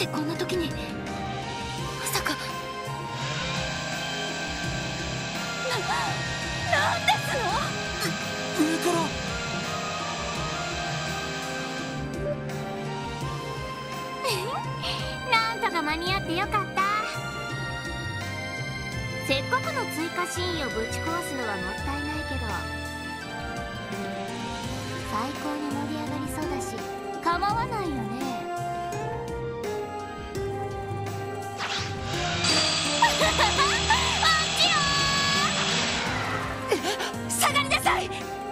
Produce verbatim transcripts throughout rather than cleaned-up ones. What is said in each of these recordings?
してこんな時に。まさかな、なんですの？ 上からなんとか間に合ってよかった。せっかくの追加シーンをぶち壊すのはもったいないけど、最高に盛り上がりそうだし構わないよね。下がりなさい。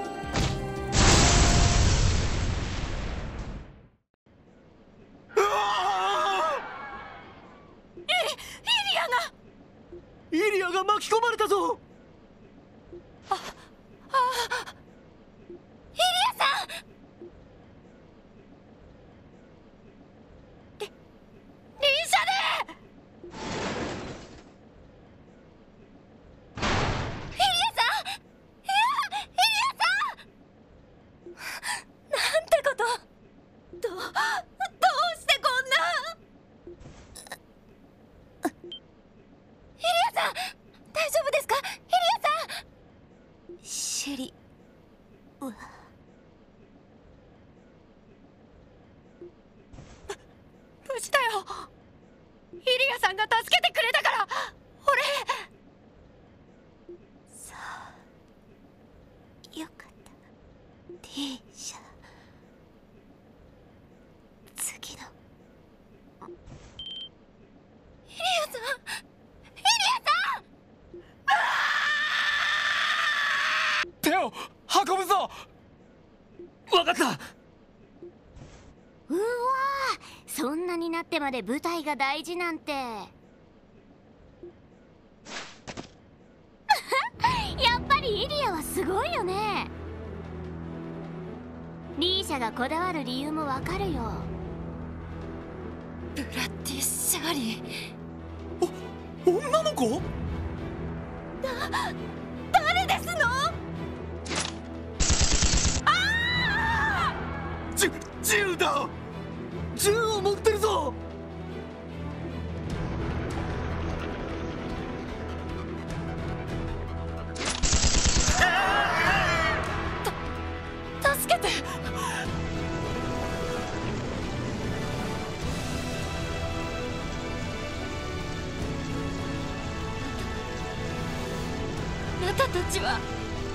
イリアが巻き込まれたぞ。 あ、あ、イリアさん。リ、リンシャネ。イリアさん、いや、イリアさん。なんてこと。ど、どうしてこんな。イリアさん、大丈夫ですか？イリアさん。シェリは無事だよ。イリアさんが助けてくれたから俺。さあ、よかった。リーシャ、次のイリアさん、 手を運ぶぞ。分かった。 うわー、そんなになってまで舞台が大事なんて。やっぱりイリアはすごいよね。リーシャがこだわる理由もわかるよ。ブラッディ・シャーリー。 お、女の子？ だ、誰ですの？あー！じゅ、銃だ！銃を持ってるぞ！ た、助けて！あなたたちは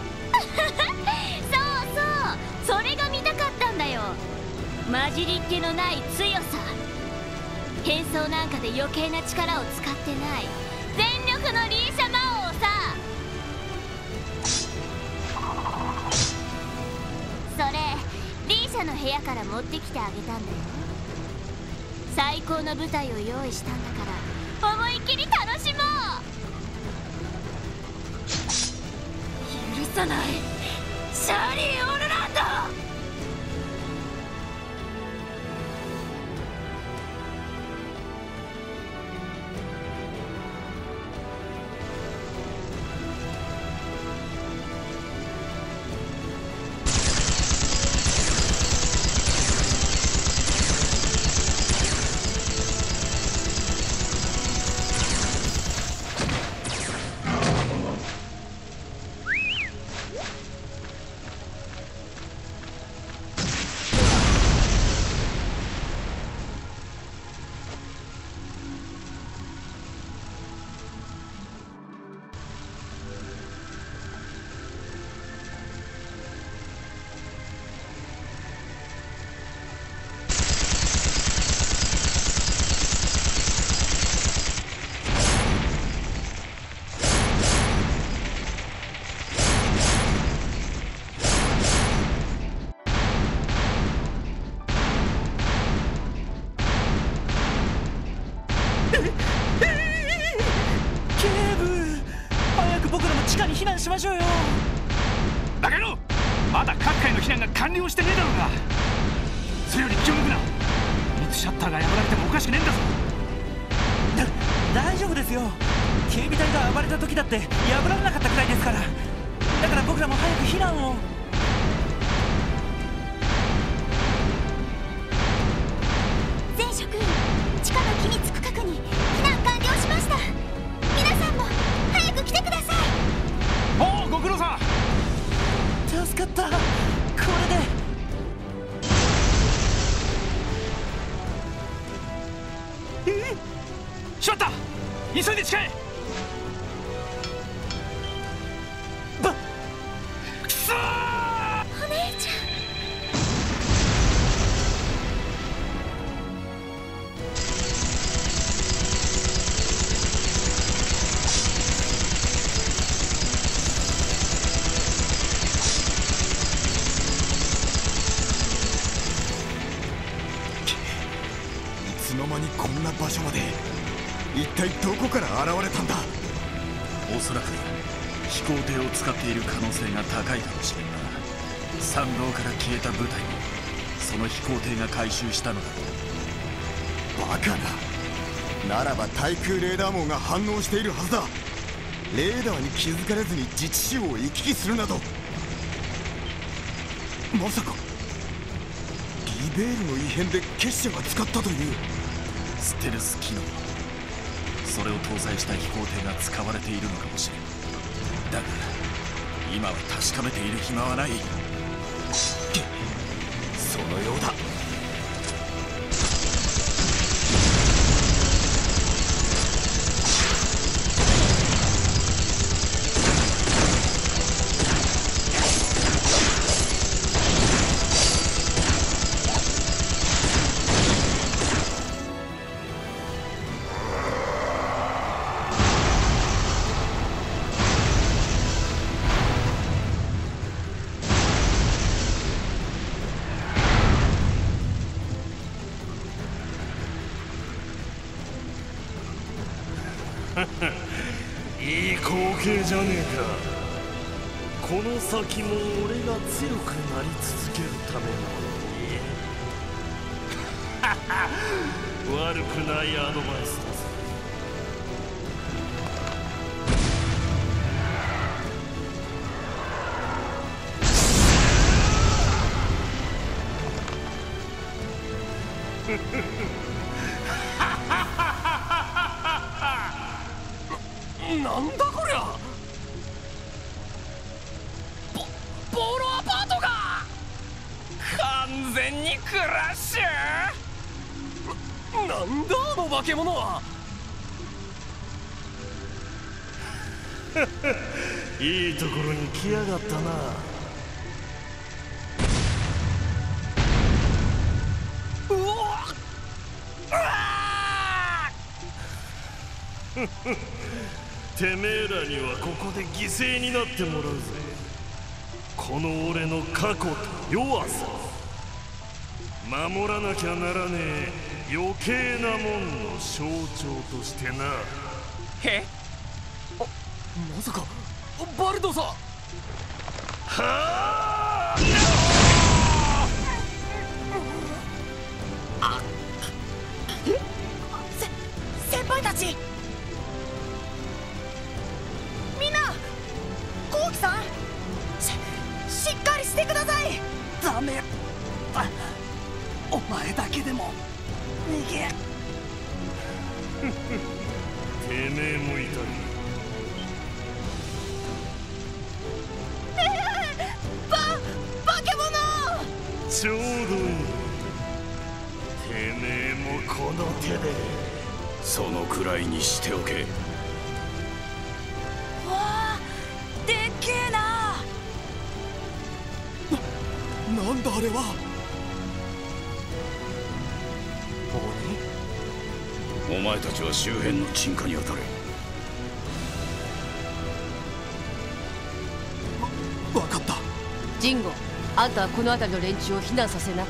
そうそう、それが見たかったんだよ。混じりっ気のない強さ。変装なんかで余計な力を使ってない全力のリーシャ魔王さ。それリーシャの部屋から持ってきてあげたんだよ。最高の舞台を用意したんだから思いっきり楽しもう。許さない、シャーリー・オルランド。 避難しましょうよ。 バカ野郎、まだ各界の避難が完了してねえだろうが。それより気を抜くな。いつシャッターが破られてもおかしくねえんだぞ。 だ大丈夫ですよ。警備隊が暴れた時だって破られなかったくらいですから。だから僕らも早く避難を。 全職員、地下のかった。これで。えっ、 しまった、急いで近え。 ばくそー、 お姉ちゃん。 いつの間にこんな場所まで。一体どこから現れたんだ。 おそらく飛行艇を使っている可能性が高いかもしれんな。山道から消えた部隊もその飛行艇が回収したのだろう。 バカな。ならば対空レーダー網が反応しているはずだ。レーダーに気づかれずに自治州を行き来するなど。まさかリベールの異変で結社が使ったという。 ステルス機能、それを搭載した飛行艇が使われているのかもしれん。だが今は確かめている暇はない。 そのようだ。 いい光景じゃねえか。この先も俺が強くなり続けるためなのに。悪くないアドバイスだぜ。なんだこりゃ。ボボロアパートが完全にクラッシュ。な、なんだあの化け物は。いいところに来やがったな。うわってめえらにはここで犠牲になってもらうぜ。この俺の過去と弱さ守らなきゃならねえ余計なもんの象徴としてな。え？あ、まさかバルドさん。はあ！あせ先輩たち。みんな、コウキさん、ししっかりしてください。ダメ。あ、お前だけでも逃げ。てめえもいたり。ババケモノ。ちょうどいい。てめえもこの手で。 そのくらいにしておけ。 でっけえな。な、なんだあれは。 お前たちは周辺の鎮火に当たれ。 わ分かった。 ジンゴ、あんたはこの辺りの連中を避難させな。 うん、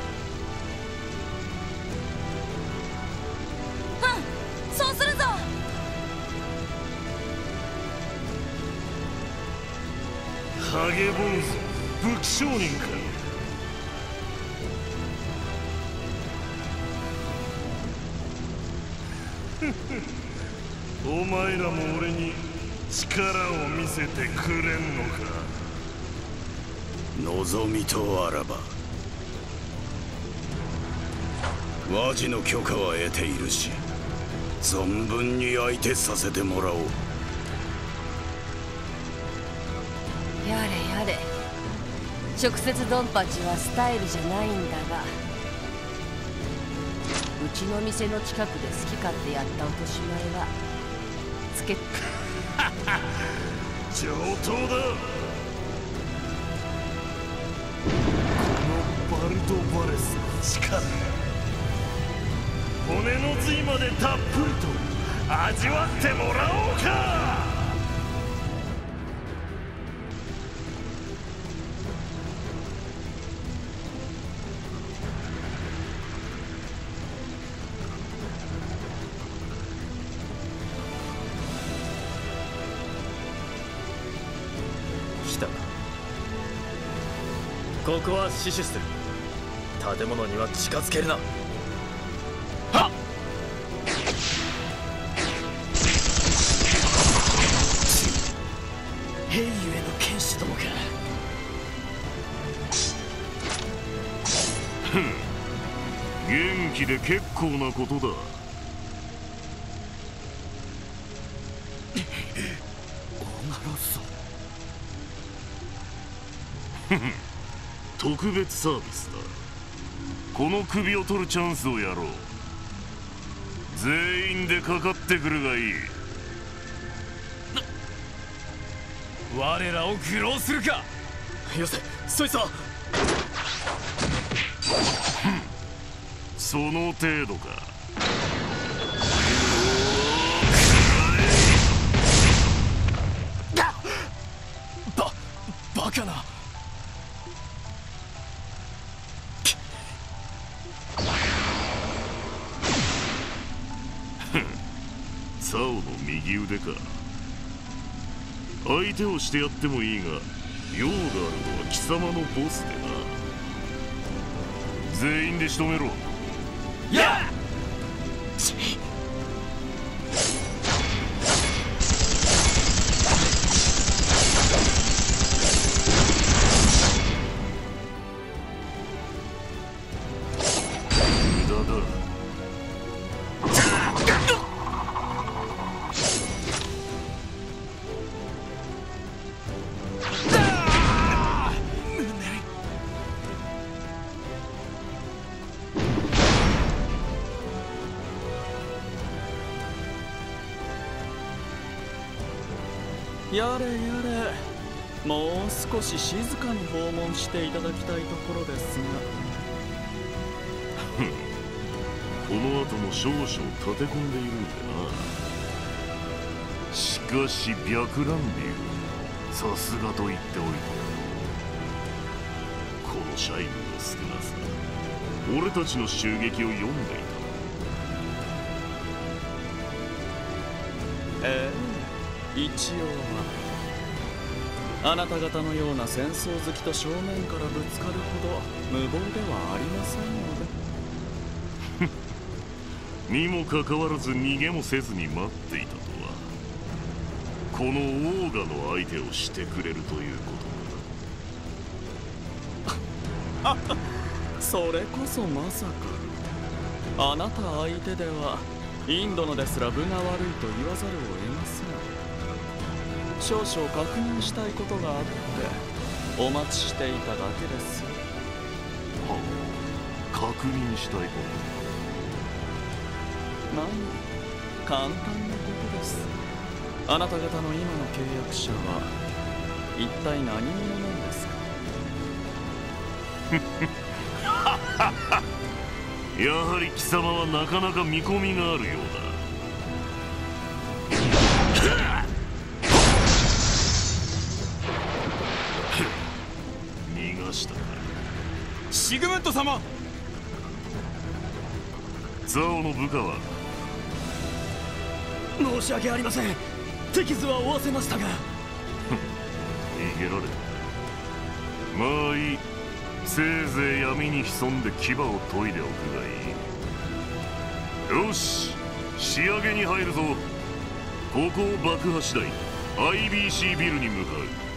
そうするぞ。 ハゲボンズ、武器商人か。お前らも俺に力を見せてくれんのか。 望みとあらば和事の許可は得ているし、存分に相手させてもらおう。 やれやれ、 直接ドンパチはスタイルじゃないんだが、うちの店の近くで好き勝手やった落とし前はつけ上等だ。このバルトバレスの力、骨の髄までたっぷりと味わってもらおうか。 ここは死守する。建物には近づけるな。はっ。 兵ゆえの剣士どもか。 ふん、元気で結構なことだ。 オガロソ。 ふふん、特別サービスだ。この首を取るチャンスをやろう。全員でかかってくるがいい。 我らを愚弄するか。よせ、そいつは。 その程度か。 ババカな。 サオの右腕か。相手をしてやってもいいが、用があるのは貴様のボスでな。全員で仕留めろ。 やっ。 無駄だ。 やれやれ、もう少し静かに訪問していただきたいところですが。 この後も少々立て込んでいるんでな。しかし白蘭流、さすがと言っておいた。この社員の少なさ、俺たちの襲撃を読んでいた。 ええ、一応はあなた方のような戦争好きと正面からぶつかるほど無謀ではありませんので。にもかかわらず逃げもせずに待っていたとは、このオーガの相手をしてくれるということか。 それこそまさかあなた相手ではインドのですら分が悪いと言わざるを得ません。少々確認したいことがあってお待ちしていただけです。 はあ、確認したいこと。 何、簡単なことです。あなた方の今の契約者は一体何者なんですか。 やはり貴様はなかなか見込みがあるようだ。逃がしたか。 シグムント様。 ザオの部下は。 申し訳ありません。手傷は負わせましたが。 逃げられた。まあいい。せいぜい闇に潜んで牙を研いでおくがいい。よし、仕上げに入るぞ。ここを爆破次第 アイビーシー ビルに向かう。